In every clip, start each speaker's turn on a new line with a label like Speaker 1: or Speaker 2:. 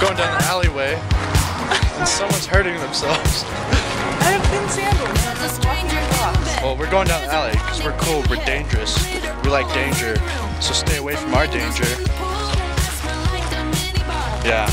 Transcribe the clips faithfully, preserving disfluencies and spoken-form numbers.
Speaker 1: going down the alleyway and someone's hurting themselves.
Speaker 2: I have thin sandals. I'm just walking across.
Speaker 1: Well, we're going down the alley because we're cool, we're dangerous. We like danger, so stay away from our danger. Yeah.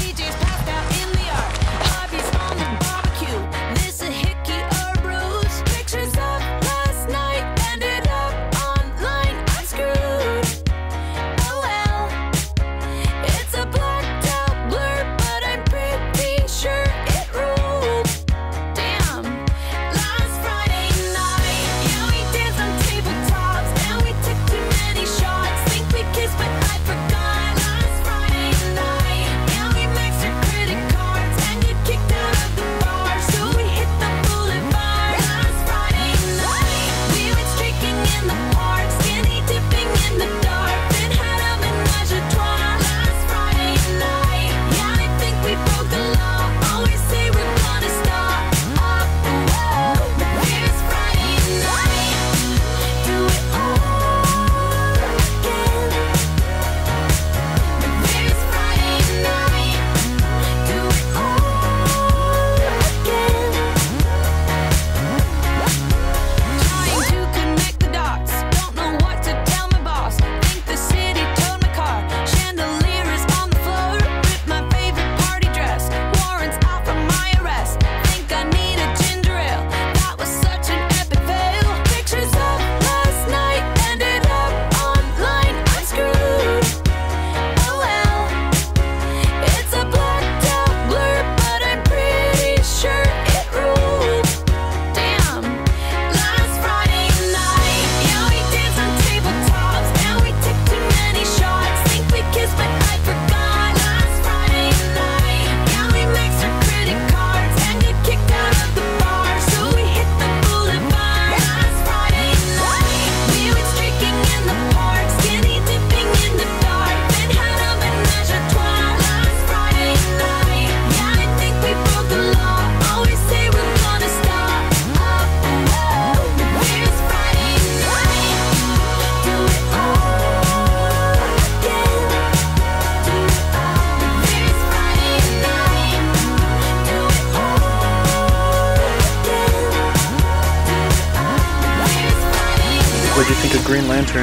Speaker 1: What do you think of Green Lantern?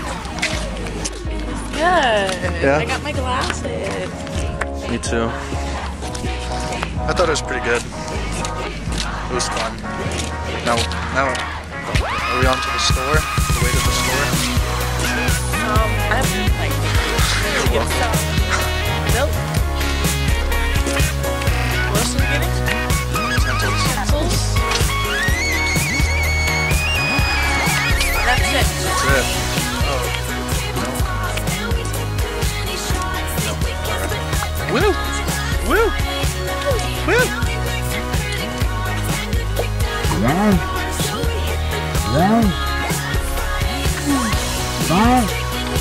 Speaker 2: Good.
Speaker 1: Yeah?
Speaker 2: I got my glasses.
Speaker 1: Me too. I thought it was pretty good. It was fun. Now, now, are we on to the store? The way to the store?
Speaker 2: Um, I have to like
Speaker 1: You're
Speaker 2: get
Speaker 1: welcome.
Speaker 2: some milk. What else are we getting?
Speaker 1: Utensils.
Speaker 2: Pencils. That's it.
Speaker 1: That's it. Oh. No. Woo! Woo! Woo!
Speaker 3: Wow. Wow. Wow.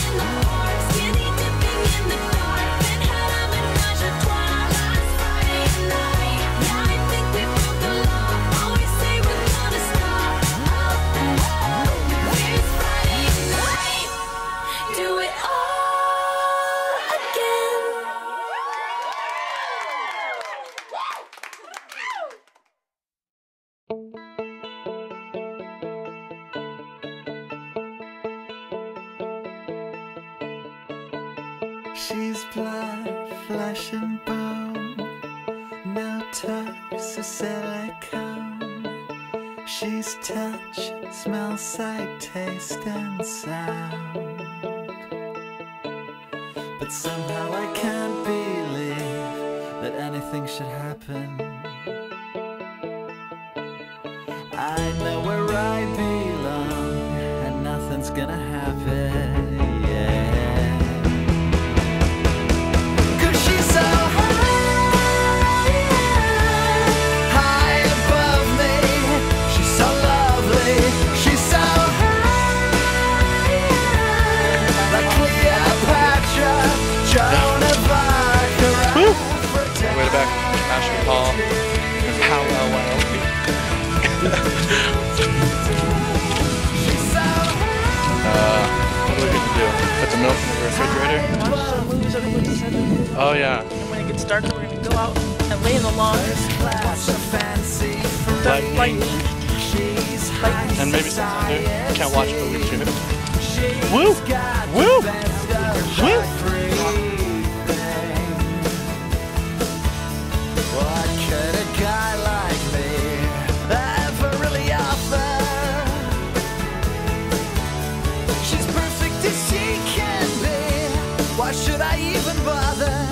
Speaker 4: She's blood, flesh and bone, no tucks or silicone. She's touch, smell, sight, taste and sound. But somehow I can't believe that anything should happen. I know where I belong and nothing's gonna happen, yeah.
Speaker 1: Way back from Ashford Hall and Powwow, Wyoming. uh, what are we gonna do? Put the milk in the refrigerator?
Speaker 2: Watch some movies everybody said.
Speaker 1: Oh yeah.
Speaker 2: And when it gets darker, we're gonna go out and lay in the lawn and watch the
Speaker 1: Lightning.
Speaker 2: lightning. Lightning.
Speaker 1: And maybe something new. Can't watch, but we can tune it. Woo! Woo! Woo!
Speaker 4: What could a guy like me ever really offer? She's perfect as she can be. Why should I even bother?